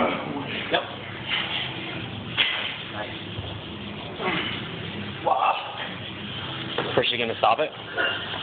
Yep. Nice. Wow. First, you gonna stop it?